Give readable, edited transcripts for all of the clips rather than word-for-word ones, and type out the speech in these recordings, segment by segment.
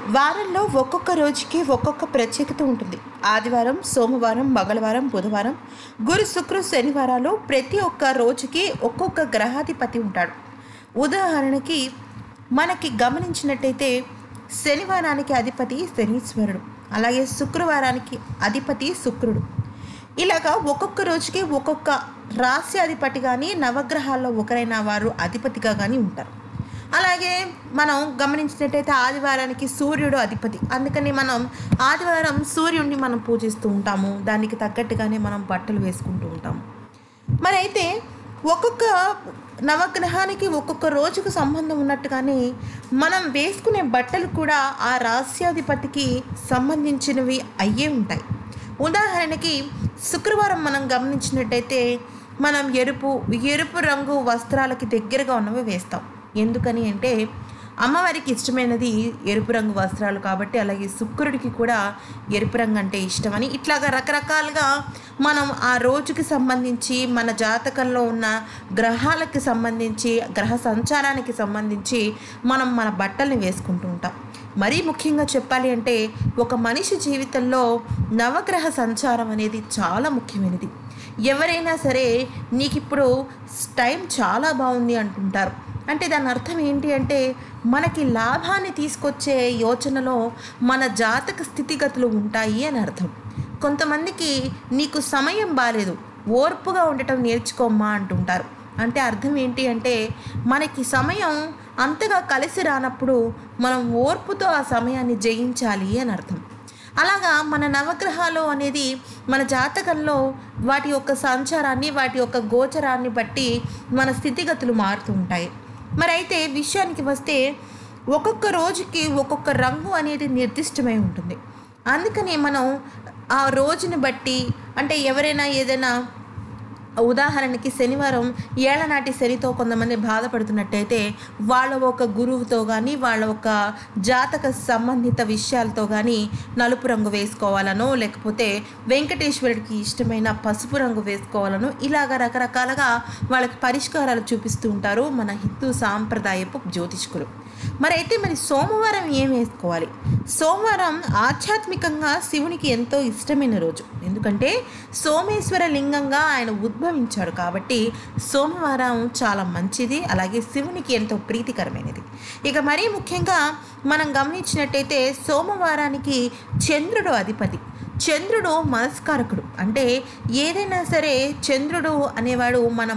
వారంలో ఒక్కొక్క రోజుకి ఒక్కొక్క ప్రత్యేకత ఉంటుంది. ఆదివారం, సోమవారం, మంగళవారం, బుధవారం, గురు, శుక్ర, శనివారాలు ప్రతి ఒక్క రోజుకి ఒక్కొక్క గ్రహాధిపతి ఉంటాడు. ఉదాహరణకి మనకి గమనించినట్టయితే శనివారానికి అధిపతి శనీశ్వరుడు, అలాగే శుక్రవారానికి అధిపతి శుక్రుడు. ఇలాగా ఒక్కొక్క రోజుకి ఒక్కొక్క రాశి అధిపతి కానీ నవగ్రహాల్లో ఒకరైన వారు అధిపతిగా కానీ ఉంటారు. అలాగే మనం గమనించినట్టయితే ఆదివారానికి సూర్యుడు అధిపతి, అందుకని మనం ఆదివారం సూర్యుడిని మనం పూజిస్తూ ఉంటాము. దానికి తగ్గట్టుగానే మనం బట్టలు వేసుకుంటూ ఉంటాము. మరి అయితే ఒక్కొక్క నవగ్రహానికి ఒక్కొక్క రోజుకు సంబంధం ఉన్నట్టుగానే మనం వేసుకునే బట్టలు కూడా ఆ రాశ్యాధిపతికి సంబంధించినవి అయ్యే ఉంటాయి. ఉదాహరణకి శుక్రవారం మనం గమనించినట్టయితే మనం ఎరుపు రంగు వస్త్రాలకి దగ్గరగా ఉన్నవి వేస్తాం. ఎందుకని అంటే అమ్మవారికి ఇష్టమైనది ఎరుపు రంగు వస్త్రాలు కాబట్టి, అలాగే శుక్రుడికి కూడా ఎరుపు రంగు అంటే ఇష్టమని, ఇట్లాగా రకరకాలుగా మనం ఆ రోజుకి సంబంధించి మన జాతకంలో ఉన్న గ్రహాలకి సంబంధించి గ్రహ సంచారానికి సంబంధించి మనం మన బట్టల్ని వేసుకుంటూ ఉంటాం. మరీ ముఖ్యంగా చెప్పాలి అంటే ఒక మనిషి జీవితంలో నవగ్రహ సంచారం అనేది చాలా ముఖ్యమైనది. ఎవరైనా సరే నీకు ఇప్పుడు టైం చాలా బాగుంది అంటుంటారు. అంటే దాని అర్థం ఏంటి అంటే మనకి లాభాన్ని తీసుకొచ్చే యోచనలో మన జాతక స్థితిగతులు ఉంటాయి అని అర్థం. కొంతమందికి నీకు సమయం బాలేదు, ఓర్పుగా ఉండటం నేర్చుకోమ్మా అంటుంటారు. అంటే అర్థం ఏంటి అంటే మనకి సమయం అంతగా కలిసి రానప్పుడు మనం ఓర్పుతో ఆ సమయాన్ని జయించాలి అని అర్థం. అలాగా మన నవగ్రహాలు అనేది మన జాతకంలో వాటి యొక్క సంచారాన్ని, వాటి యొక్క గోచరాన్ని బట్టి మన స్థితిగతులు మారుతూ ఉంటాయి. మరి అయితే విషయానికి వస్తే ఒక్కొక్క రోజుకి ఒక్కొక్క రంగు అనేది నిర్దిష్టమై ఉంటుంది. అందుకని మనం ఆ రోజుని బట్టి, అంటే ఎవరైనా ఏదైనా ఉదాహరణకి శనివారం ఏళ్లనాటి శనితో కొంతమంది బాధపడుతున్నట్టయితే వాళ్ళ ఒక గురువుతో కానీ వాళ్ళ ఒక జాతక సంబంధిత విషయాలతో కానీ నలుపు రంగు వేసుకోవాలనో, లేకపోతే వెంకటేశ్వరుడికి ఇష్టమైన పసుపు రంగు వేసుకోవాలనో, ఇలాగ రకరకాలుగా వాళ్ళకి పరిష్కారాలు చూపిస్తూ ఉంటారు మన హిందూ సాంప్రదాయపు జ్యోతిష్కులు. మరి సోమవారం ఏం వేసుకోవాలి? సోమవారం ఆధ్యాత్మికంగా శివునికి ఎంతో ఇష్టమైన రోజు. ఎందుకంటే సోమేశ్వర లింగంగా ఆయన ఉద్భవించాడు కాబట్టి సోమవారం చాలా మంచిది, అలాగే శివునికి ఎంతో ప్రీతికరమైనది. ఇక మరీ ముఖ్యంగా మనం గమనించినట్టయితే సోమవారానికి చంద్రుడు అధిపతి. చంద్రుడు మనస్కారకుడు. అంటే ఏదైనా సరే చంద్రుడు అనేవాడు మన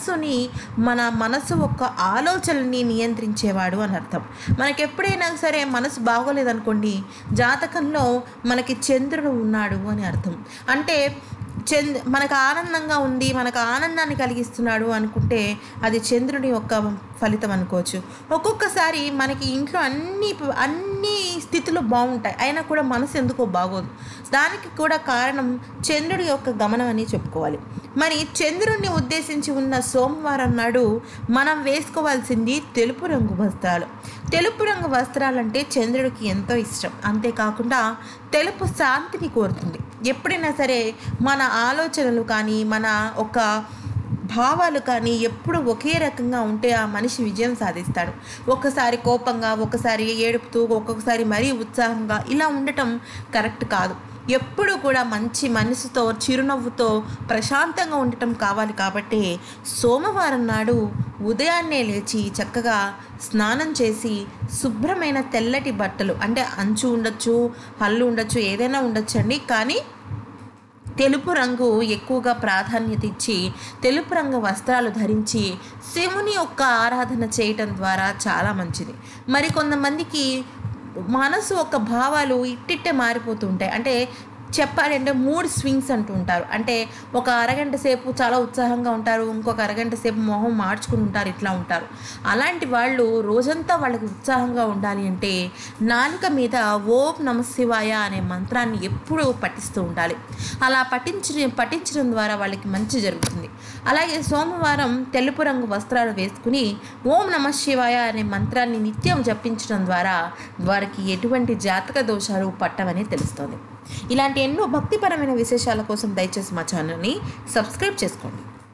మనసు యొక్క ఆలోచనని నియంత్రించేవాడు అని అర్థం. మనకి ఎప్పుడైనా సరే మనసు బాగోలేదనుకోండి, జాతకంలో మనకి చంద్రుడు ఉన్నాడు అని అర్థం. అంటే మనకు ఆనందంగా ఉంది, మనకు ఆనందాన్ని కలిగిస్తున్నాడు అనుకుంటే అది చంద్రుడి యొక్క ఫలితం అనుకోవచ్చు. ఒక్కొక్కసారి మనకి ఇంట్లో అన్ని స్థితులు బాగుంటాయి, అయినా కూడా మనసు ఎందుకో బాగోదు. దానికి కూడా కారణం చంద్రుడి యొక్క గమనం అని చెప్పుకోవాలి. మరి చంద్రుడిని ఉద్దేశించి ఉన్న సోమవారం నాడు మనం వేసుకోవాల్సింది తెలుపు రంగు వస్త్రాలు. తెలుపు రంగు వస్త్రాలంటే చంద్రుడికి ఎంతో ఇష్టం. అంతేకాకుండా తెలుపు శాంతిని కోరుతుంది. ఎప్పుడైనా సరే మన ఆలోచనలు కానీ మన ఒక భావాలు కానీ ఎప్పుడు ఒకే రకంగా ఉంటే ఆ మనిషి విజయం సాధిస్తాడు. ఒక్కసారి కోపంగా, ఒకసారి ఏడుపుతూ, ఒక్కొక్కసారి మరీ ఉత్సాహంగా ఇలా ఉండటం కరెక్ట్ కాదు. ఎప్పుడు కూడా మంచి మనసుతో, చిరునవ్వుతో, ప్రశాంతంగా ఉండటం కావాలి. కాబట్టి సోమవారం నాడు ఉదయాన్నే లేచి చక్కగా స్నానం చేసి శుభ్రమైన తెల్లటి బట్టలు, అంటే అంచు ఉండొచ్చు, హల్లు ఉండొచ్చు, ఏదైనా ఉండొచ్చు అండి, కానీ తెలుపు రంగు ఎక్కువగా ప్రాధాన్యత ఇచ్చి తెలుపు రంగు వస్త్రాలు ధరించి శివుని యొక్క ఆరాధన చేయటం ద్వారా చాలా మంచిది. మరి కొంతమందికి మనసు ఒక భావాలు ఇట్టిట్టే మారిపోతూ ఉంటాయి. అంటే చెప్పాలి అంటే మూడ్ స్వింగ్స్ అంటూ ఉంటారు. అంటే ఒక అరగంట సేపు చాలా ఉత్సాహంగా ఉంటారు, ఇంకొక అరగంట సేపు మొహం మార్చుకుని ఉంటారు, ఇట్లా ఉంటారు. అలాంటి వాళ్ళు రోజంతా వాళ్ళకి ఉత్సాహంగా ఉండాలి అంటే నాలుక మీద ఓం నమః శివాయ అనే మంత్రాన్ని ఎప్పుడూ పఠిస్తూ ఉండాలి. అలా పఠించడం ద్వారా వాళ్ళకి మంచి జరుగుతుంది. అలాగే సోమవారం తెలుపు రంగు వస్త్రాలు వేసుకుని ఓం నమః శివాయ అనే మంత్రాన్ని నిత్యం జపించడం ద్వారా వారికి ఎటువంటి జాతక దోషాలు పట్టవని తెలుస్తుంది. ఇలాంటి ఎన్నో భక్తిపరమైన విశేషాల కోసం దయచేసి మా ఛానల్ని సబ్స్క్రైబ్ చేసుకోండి.